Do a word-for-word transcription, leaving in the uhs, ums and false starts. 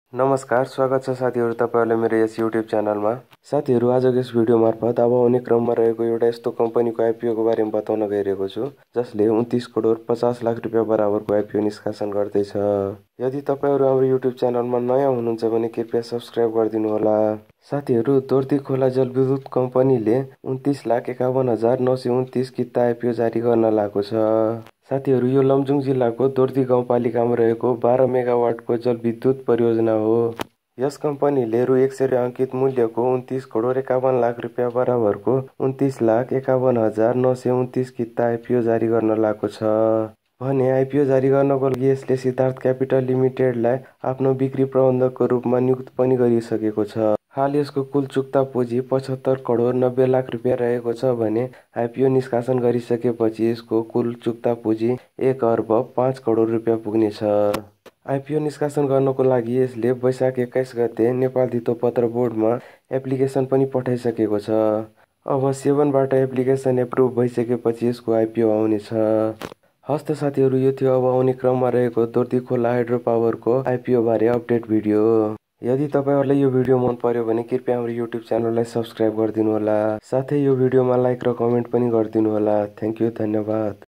नमस्कार, स्वागत छ साथीहरू तपाईहरुलाई मेरो यस युट्युब च्यानलमा। साथीहरू आजको यस भिडियो मार्फत अब आउने क्रममा रहेको एउटा यस्तो कम्पनीको आइपिओ को बारेमा बताउन गइरहेको छु जसले उन्तीस करोड पचास लाख रुपैयाँ बराबरको आइपिओ निष्कासन गर्दैछ। यदि तपाईहरु हाम्रो युट्युब च्यानलमा नयाँ हुनुहुन्छ भने कृपया सब्स्क्राइब गरिदिनु होला। साथीहरू दोर्दी खोला जलविद्युत कम्पनीले उन्तीस लाख एकाउन्न हजार नौ सय उन्तीस किता आइपिओ जारी गर्न लागेको छ। साथीहरू यो लमजुङ जिल्लाको दोर्दी गाउँपालिकामा रहेको बाह्र मेगावाटको जलविद्युत परियोजना हो। यस कम्पनीले रु एक सय अङ्कित मूल्यको उन्तीस करोड एकाउन्न लाख रुपैयाँ बराबरको उन्तीस लाख एकाउन्न हजार नौ सय उन्तीस किता आइपिओ जारी गर्न लागेको छ भने आइपिओ जारी गर्नको लागि यसले सिद्धार्थ क्यापिटल लिमिटेडलाई आफ्नो बिक्री प्रबन्धकको रूपमा नियुक्त पनि गरिसकेको छ। हाल यसको कुल चुक्ता पुँजी पचहत्तर करोड नब्बे लाख रुपैयाँ रहेको छ भने आइपिओ निष्कासन गरिसकेपछि यसको कुल चुक्ता पुँजी एक अर्ब पाँच करोड रुपैयाँ पुग्नेछ। आइपिओ निष्कासन गर्नको लागि यसले वैशाख एक्काइस गते नेपाल धितोपत्र बोर्डमा एप्लिकेसन पनि पठाइसकेको छ। अब सेभेनबाट एप्लिकेसन एप्रुभ भइसकेपछि यसको आइपिओ आउनेछ। हस्त साथीहरू, यो थियो अब आउने क्रममा रहेको दोर्दी खोला हाइड्रो पावरको आइपिओ बारे अपडेट भिडियो। यदि तपाईहरुलाई यो भिडियो मन पर्यो भने कृपया हाम्रो युट्युब च्यानललाई सब्स्क्राइब गरिदिनु होला। साथै यो भिडियोमा लाइक र कमेन्ट पनि गरिदिनु होला। थ्यांक यू, धन्यवाद।